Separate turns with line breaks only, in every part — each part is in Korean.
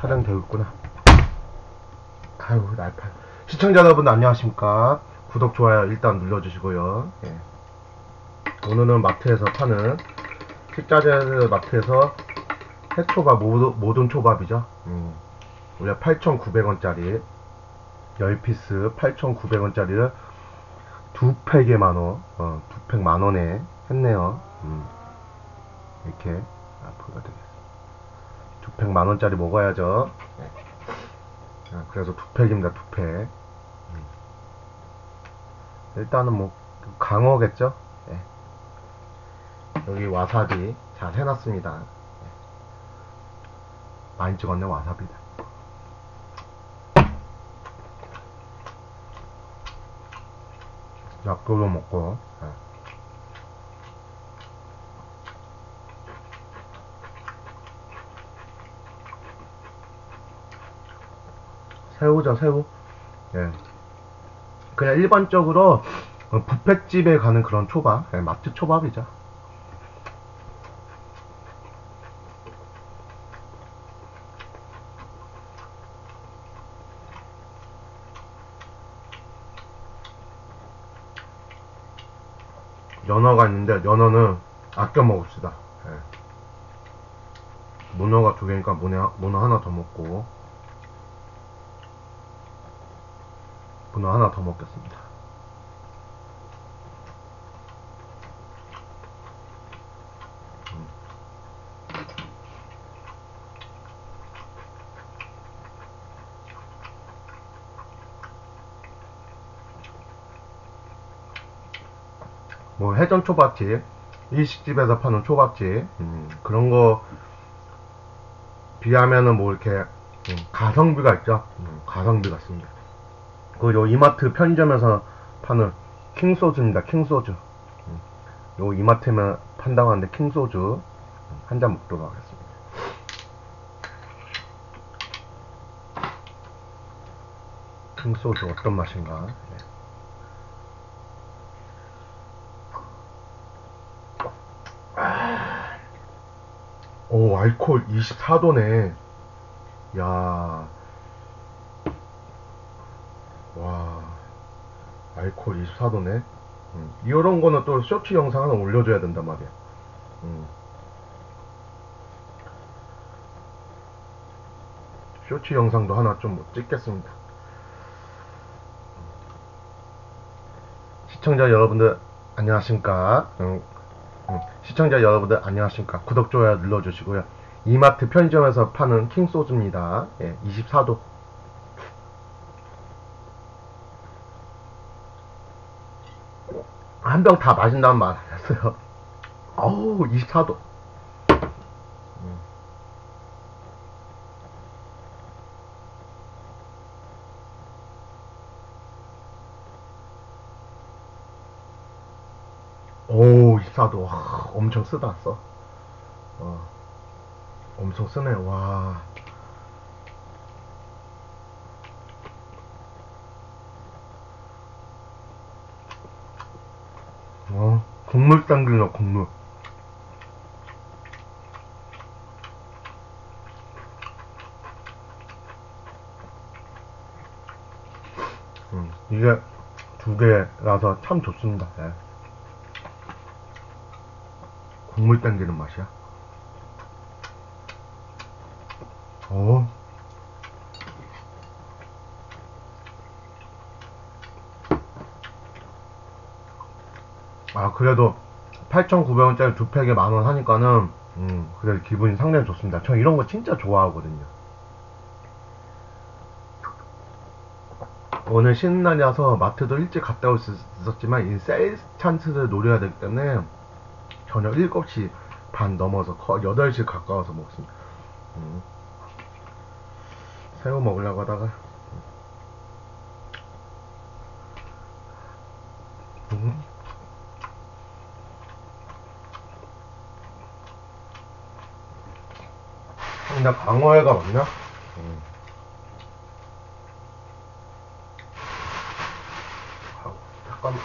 촬영되고 있구나. 아유, 날판. 시청자 여러분 안녕하십니까. 구독, 좋아요 일단 눌러주시고요. 예. 오늘은 마트에서 파는 식자재 마트에서 해초밥, 모든 초밥이죠. 우리가 8,900원짜리 10피스 8,900원짜리를 두 팩에 만원, 두 팩 만원에 했네요. 이렇게 앞으로가 되겠습니다. 두 팩 만원짜리 먹어야죠. 그래서 두 팩입니다. 두 팩. 일단은 뭐 강어겠죠. 네. 여기 와사비 잘 해놨습니다. 네. 많이 찍었네. 와사비다. 약도도 먹고. 네. 새우죠, 새우. 예. 그냥 일반적으로 뷔페집에 가는 그런 초밥, 예, 마트 초밥이죠. 연어가 있는데 연어는 아껴 먹읍시다. 예. 문어가 두 개니까 문어 하나 더 먹고, 문어 하나 더 먹겠습니다. 뭐 해전 초밥집, 일식집에서 파는 초밥집, 그런 거 비하면은 뭐 이렇게 가성비가 있죠. 가성비 같습니다. 그리고 이마트 편의점에서 파는 킹소주입니다. 킹소주. 요 이마트면 판다고 하는데 킹소주 한 잔 먹도록 하겠습니다. 킹소주 어떤 맛인가. 네. 오, 알코올 24도네. 야, 와, 알코올 24도네. 이런 거는 또 쇼츠 영상 하나 올려줘야 된단 말이야. 쇼츠 영상도 하나 좀 찍겠습니다. 시청자 여러분들 안녕하십니까. 시청자 여러분들 안녕하십니까. 구독, 좋아요 눌러주시고요. 이마트 편의점에서 파는 킹소주입니다. 예, 24도. 한 병 다 마신다는 말 안 했어요. 어우, 24도. 오, 24도. 와, 엄청 쓰다, 써. 엄청 쓰네, 와. 국물 당기네, 국물. 이게 두 개라서 참 좋습니다. 예. 국물 당기는 맛이야. 그래도 8,900원짜리 두 팩에 만원 하니까는 그래도 기분이 상당히 좋습니다. 저 이런 거 진짜 좋아하거든요. 오늘 쉬는 날이라서 마트도 일찍 갔다 올 수 있었지만 이 세일 찬스를 노려야 되기 때문에 저녁 7시 반 넘어서 8시 가까워서 먹습니다. 새우 먹으려고 하다가 근데 광어회가 맞나? 잠깐만.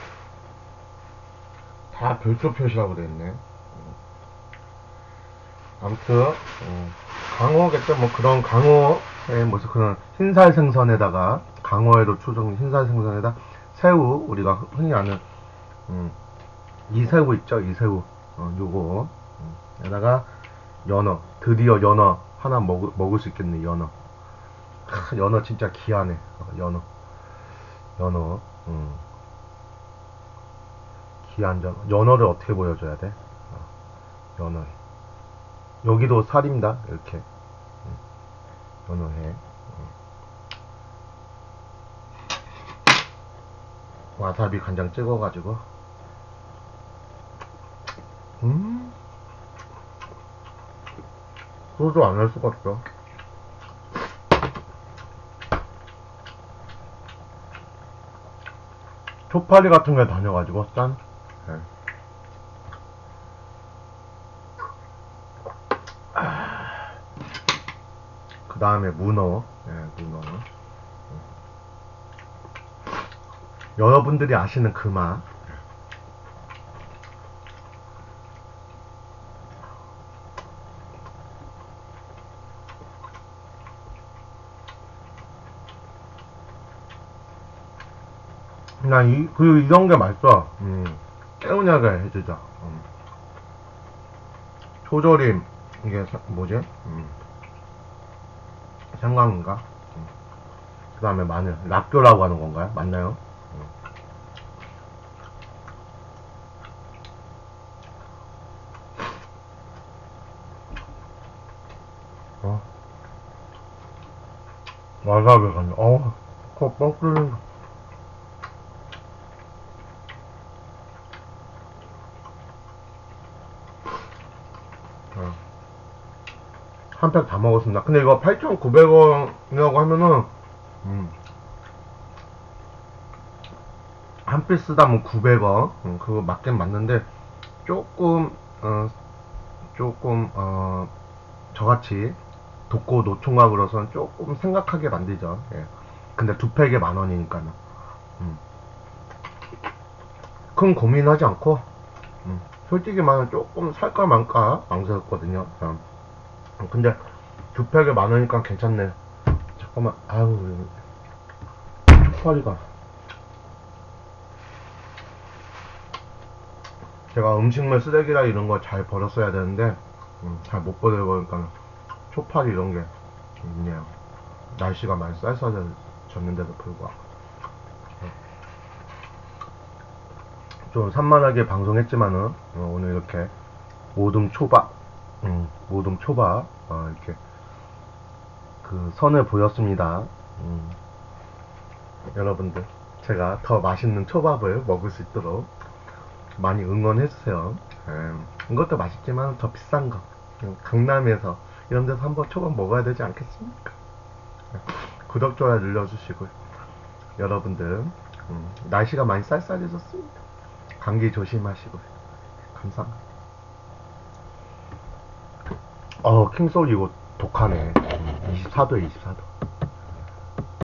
다 별도 표시라고 되어있네. 아무튼 강어겠죠. 뭐 그런 강어의 무슨 그런 흰살 생선에다가 강어에도 추정 흰살 생선에다 새우 우리가 흔히 아는 이새우 있죠. 이새우 요거 에다가 연어 드디어 연어 하나 먹을 수 있겠네. 연어 연어 진짜 귀하네. 연어 연어 귀한 연어를 어떻게 보여줘야 돼? 연어 여기도 살입니다. 이렇게 연어회 와사비 간장 찍어가지고 소주 안 할 수가 없어. 초파리 같은 게 다녀가지고 짠. 네. 그 다음에 문어. 네, 문어. 여러분들이 아시는 그 맛. 이런 게 맛있어. 깨우냐게 해주자. 초절임, 이게, 뭐지? 생강인가? 그 다음에 마늘. 락교라고 하는 건가요? 맞나요? 와사비 간장. 코 뻥 뚫린다. 한 팩 다 먹었습니다. 근데 이거 8,900원이라고 하면은, 한 피스당 900원. 그거 맞긴 맞는데, 조금, 저같이 독고 노총각으로서는 조금 생각하게 만들죠. 예. 근데 두 팩에 10,000원이니까는. 큰 고민하지 않고, 솔직히 말하면 조금 살까 말까 망설였거든요. 근데 두 팩에 10,000원이니까 괜찮네. 잠깐만, 아유, 초파리가. 제가 음식물 쓰레기라 이런 거 잘 버렸어야 되는데, 잘 못 버려버리니까 초파리 이런 게 있네요. 날씨가 많이 쌀쌀해졌는데도 불구하고. 좀 산만하게 방송했지만은, 오늘 이렇게 모둠 초밥, 이렇게 그 선을 보였습니다. 여러분들, 제가 더 맛있는 초밥을 먹을 수 있도록 많이 응원해주세요. 이것도 맛있지만 더 비싼 거. 강남에서 이런 데서 한번 초밥 먹어야 되지 않겠습니까? 구독, 좋아요 눌러주시고 여러분들, 날씨가 많이 쌀쌀해졌습니다. 감기 조심하시고 감사합니다. 킹소울 이거 독하네. 24도에 24도.